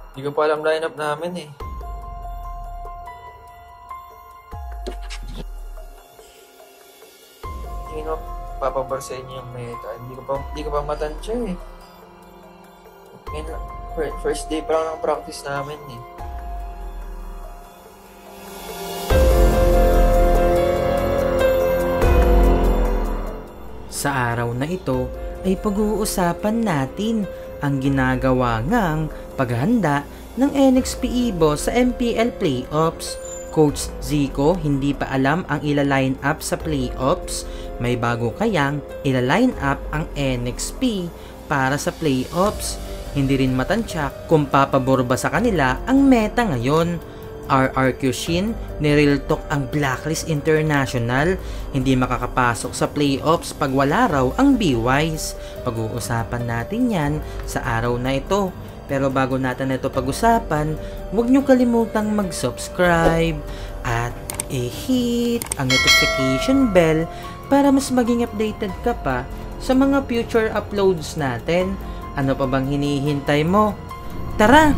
Hindi ko pa alam lineup namin eh. Sino papabar sa inyo yung meta? Hindi ko pa matansya eh. Ngayon, first day pa lang ng practice namin eh. Sa araw na ito ay pag-uusapan natin ang ginagawa ngang paghahanda ng NXP Evo sa MPL Playoffs. Coach Zico hindi pa alam ang ila-line up sa playoffs. May bago kayang ila-line up ang NXP para sa playoffs. Hindi rin matansya kung papabor ba sa kanila ang meta ngayon. RRQ Shin, nireal talk ang Blacklist International, hindi makakapasok sa playoffs pag wala raw ang B-Wise. Pag-uusapan natin yan sa araw na ito. Pero bago natin ito pag-usapan, huwag nyo kalimutang mag-subscribe at i-hit ang notification bell para mas maging updated ka pa sa mga future uploads natin. Ano pa bang hinihintay mo? Tara!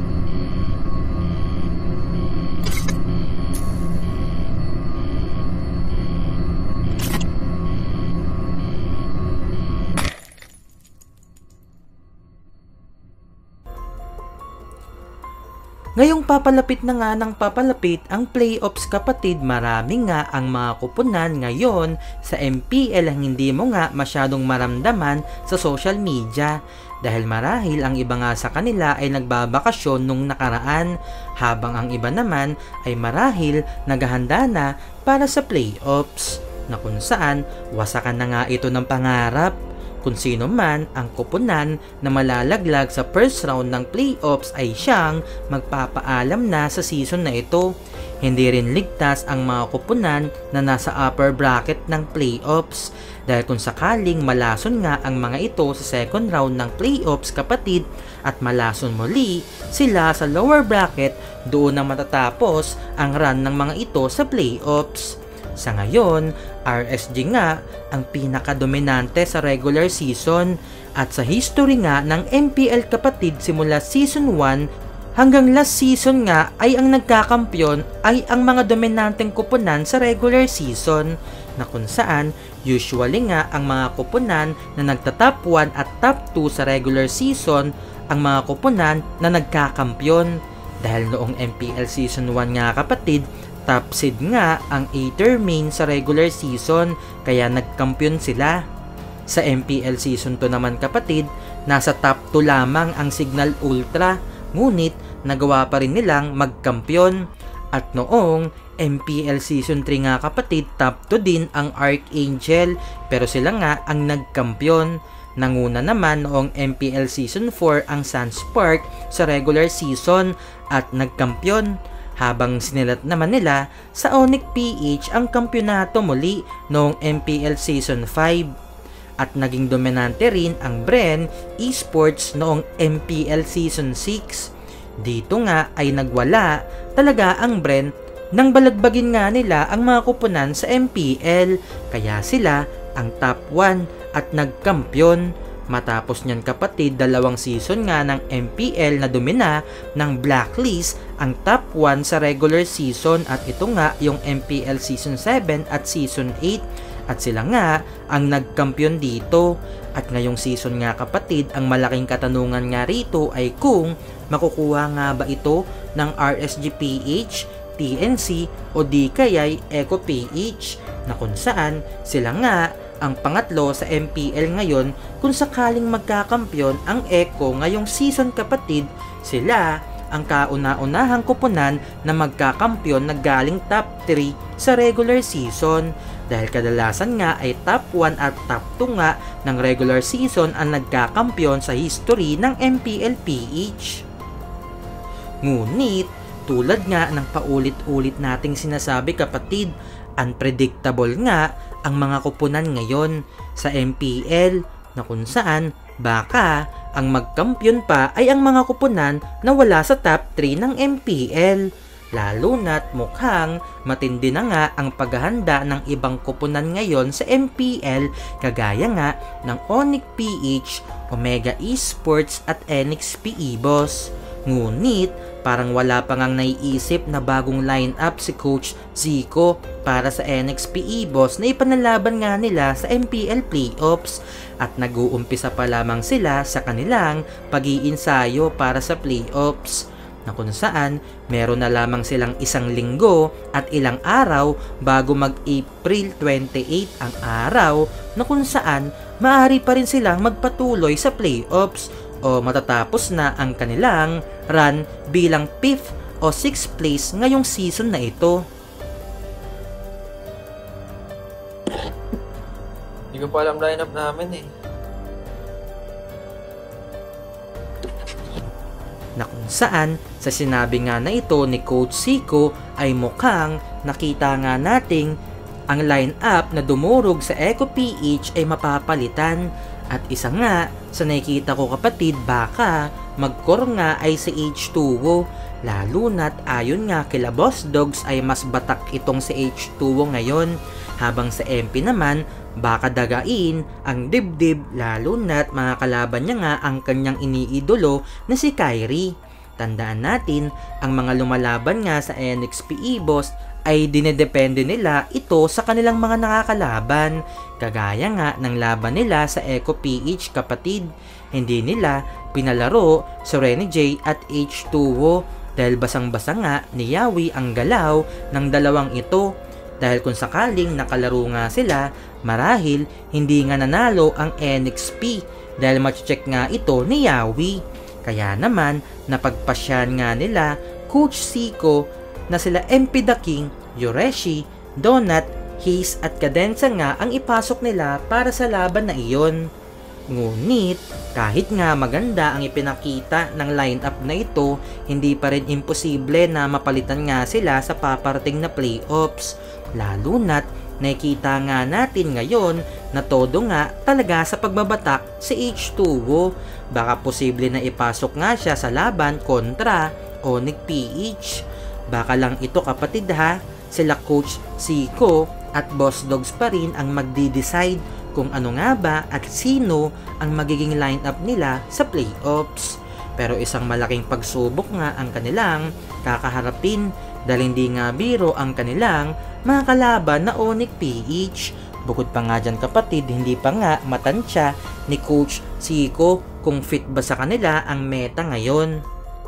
Ngayong papalapit na nga ng papalapit ang playoffs kapatid, marami nga ang mga kupunan ngayon sa MPL ang hindi mo nga masyadong maramdaman sa social media. Dahil marahil ang iba nga sa kanila ay nagbabakasyon nung nakaraan, habang ang iba naman ay marahil naghahanda na para sa playoffs, na kung saan wasakan na nga ito ng pangarap. Kung sino man ang kupunan na malalaglag sa first round ng playoffs ay siyang magpapaalam na sa season na ito. Hindi rin ligtas ang mga kupunan na nasa upper bracket ng playoffs, dahil kung sakaling malason nga ang mga ito sa second round ng playoffs kapatid at malason muli sila sa lower bracket, doon na matatapos ang run ng mga ito sa playoffs. Sa ngayon, RSG nga ang pinakadominante sa regular season at sa history nga ng MPL kapatid simula season 1 hanggang last season nga ay ang nagkakampyon ay ang mga dominanteng kupunan sa regular season, na kung saan usually nga ang mga kupunan na nagta-top 1 at top 2 sa regular season ang mga kupunan na nagkakampyon. Dahil noong MPL season 1 nga kapatid, top seed nga ang Aether main sa regular season, kaya nagkampiyon sila. Sa MPL season 2 naman kapatid, nasa top 2 lamang ang Signal Ultra, ngunit nagawa pa rin nilang magkampiyon. At noong MPL season 3 nga kapatid, top 2 din ang Archangel, pero sila nga ang nagkampiyon. Nanguna naman noong MPL season 4 ang Sunspark sa regular season at nagkampiyon, habang sinilat naman nila sa Onyx PH ang kampyonato muli noong MPL Season 5. At naging dominante rin ang Bren Esports noong MPL Season 6. Dito nga ay nagwala talaga ang Bren nang balagbagin nga nila ang mga kupunan sa MPL, kaya sila ang top 1 at nagkampyon. Matapos niyan kapatid, 2 season nga ng MPL na domina ng Blacklist ang top 1 sa regular season, at ito nga yung MPL season 7 at season 8, at sila nga ang nagkampiyon dito. At ngayong season nga kapatid, ang malaking katanungan nga rito ay kung makukuha nga ba ito ng RSGPH, TNC o di kaya'y Eco PH, na kung saan sila nga ang pangatlo sa MPL ngayon. Kung sakaling magkakampyon ang Eco ngayong season kapatid, sila ang kauna-unahang kupunan na magkakampyon na galing top 3 sa regular season, dahil kadalasan nga ay top 1 at top 2 nga ng regular season ang nagkakampyon sa history ng MPL PH. Ngunit tulad nga ng paulit-ulit nating sinasabi kapatid, unpredictable nga ang mga kupunan ngayon sa MPL, na kung saan baka ang magkampiyon pa ay ang mga kupunan na wala sa top 3 ng MPL. Lalo na't mukhang matindi na nga ang paghahanda ng ibang kupunan ngayon sa MPL, kagaya nga ng Onyx PH, Omega Esports at NXP Evos. Ngunit parang wala pa ngang naiisip na bagong lineup si Coach Zico para sa NXP EVOS na ipanalaban nga nila sa MPL Playoffs at nag-uumpisa pa lamang sila sa kanilang pag-iinsayo para sa playoffs na kung saan meron na lamang silang 1 linggo at ilang araw bago mag-April 28 ang araw na kung saan maaari pa rin silang magpatuloy sa playoffs o matatapos na ang kanilang run bilang 5th o 6th place ngayong season na ito. Hindi ko pa alam lineup namin eh. Na kung saan sa sinabi nga na ito ni Coach Zico ay mukhang nakita nga nating ang lineup na dumurog sa Eco PH ay mapapalitan at isa nga sa nakikita ko kapatid baka mag-core nga ay si H2O lalo na't ayon nga kila Boss Dogs ay mas batak itong si H2O ngayon habang sa MP naman baka dagain ang dibdib lalo na't mga kalaban niya nga ang kanyang iniidolo na si Kyrie. Tandaan natin, ang mga lumalaban nga sa NXP EVOS ay dinedepende nila ito sa kanilang mga nakakalaban. Kagaya nga ng laban nila sa Eco PH kapatid. Hindi nila pinalaro si Rene J at H2O dahil basang-basa nga ni Yawi ang galaw ng dalawang ito. Dahil kung sakaling nakalaro nga sila, marahil hindi nga nanalo ang NXP dahil machecheck nga ito ni Yawi. Kaya naman, napagpasyan nga nila Coach Zico na sila MP The King, Yoreshi, Donut, Hayes at Cadenza nga ang ipasok nila para sa laban na iyon. Ngunit, kahit nga maganda ang ipinakita ng lineup na ito, hindi pa rin imposible na mapalitan nga sila sa paparating na playoffs. Lalo na't nakikita nga natin ngayon na todo nga talaga sa pagbabatak si H2O. Baka posible na ipasok nga siya sa laban kontra Onyx PH. Baka lang ito kapatid ha, sila Coach Zico at Boss Dogs pa rin ang magdi-decide kung ano nga ba at sino ang magiging lineup nila sa playoffs. Pero isang malaking pagsubok nga ang kanilang kakaharapin dahil hindi nga biro ang kanilang mga kalaban na Onyx PH. Bukod pa nga dyan kapatid, hindi pa nga matansya ni Coach Zico kung fit ba sa kanila ang meta ngayon.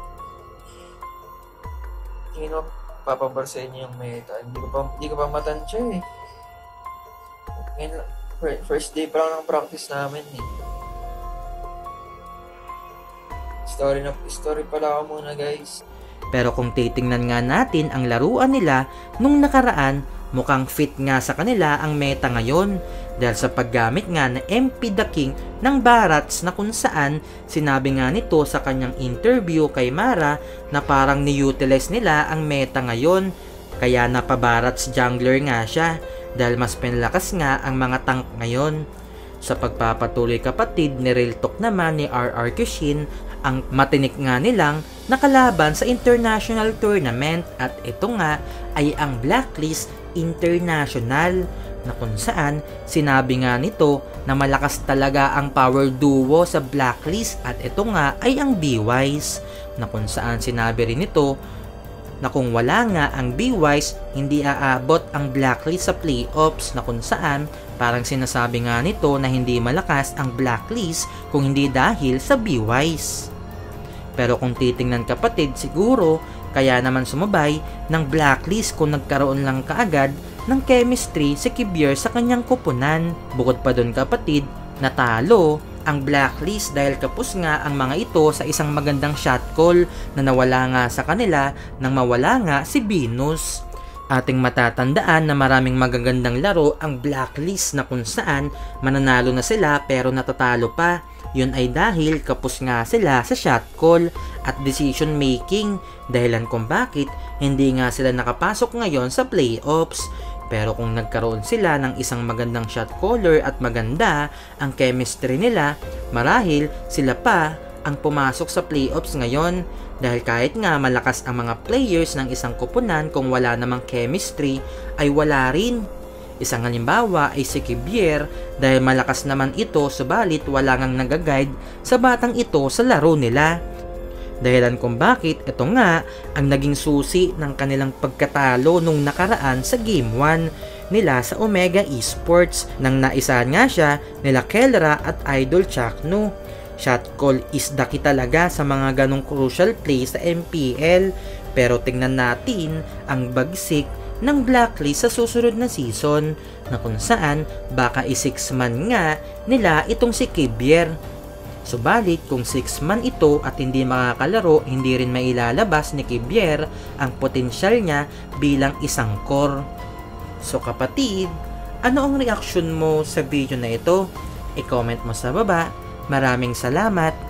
Sino papabar sa inyo yung meta? Hindi ko pa matansya eh. Ngayon, first day pa lang ng practice namin eh. Story pala ako muna guys. Pero kung titingnan nga natin ang laruan nila nung nakaraan, mukhang fit nga sa kanila ang meta ngayon dahil sa paggamit nga ng MP The King ng Barats na kung saan sinabi nga nito sa kanyang interview kay Mara na parang ni-utilize nila ang meta ngayon kaya napabarats jungler nga siya dahil mas pinalakas nga ang mga tank ngayon. Sa pagpapatuloy kapatid ni Real Talk naman ni RR Kushin ang matinik nga nilang nakalaban sa international tournament at ito nga ay ang Blacklist International na kung saan sinabi nga nito na malakas talaga ang power duo sa Blacklist at ito nga ay ang B-Wise na kung saan sinabi rin nito na kung wala nga ang B-Wise hindi aabot ang Blacklist sa playoffs na kung saan parang sinasabi nga nito na hindi malakas ang Blacklist kung hindi dahil sa B-Wise. Pero kung titingnan kapatid siguro kaya naman sumabay ng Blacklist kung nagkaroon lang kaagad ng chemistry si Kibier sa kanyang kupunan. Bukod pa dun kapatid, natalo ang Blacklist dahil kapos nga ang mga ito sa isang magandang shot call na nawala nga sa kanila nang mawala nga si Venus. Ating matatandaan na maraming magagandang laro ang Blacklist na kung saan mananalo na sila pero natatalo pa. Yun ay dahil kapos nga sila sa shot call at decision making dahilan kung bakit hindi nga sila nakapasok ngayon sa playoffs. Pero kung nagkaroon sila ng isang magandang shot caller at maganda ang chemistry nila, marahil sila pa ang pumasok sa playoffs ngayon. Dahil kahit nga malakas ang mga players ng isang koponan kung wala namang chemistry ay wala rin. Isang halimbawa ay si Kibier dahil malakas naman ito subalit wala ngang nagaguide sa batang ito sa laro nila. Dahilan kung bakit ito nga ang naging susi ng kanilang pagkatalo nung nakaraan sa Game 1 nila sa Omega Esports nang naisahan nga siya nila Kelra at Idol Chakno. Shot call is the key talaga sa mga ganong crucial play sa MPL, pero tingnan natin ang bagsik ng blacklist sa susunod na season na kung saan baka i-6 man nga nila itong si Kibier. Subalit kung 6 man ito at hindi makakalaro, hindi rin mailalabas ni Kibier ang potensyal niya bilang isang core. So kapatid, ano ang reaksyon mo sa video na ito? I-comment mo sa baba. Maraming salamat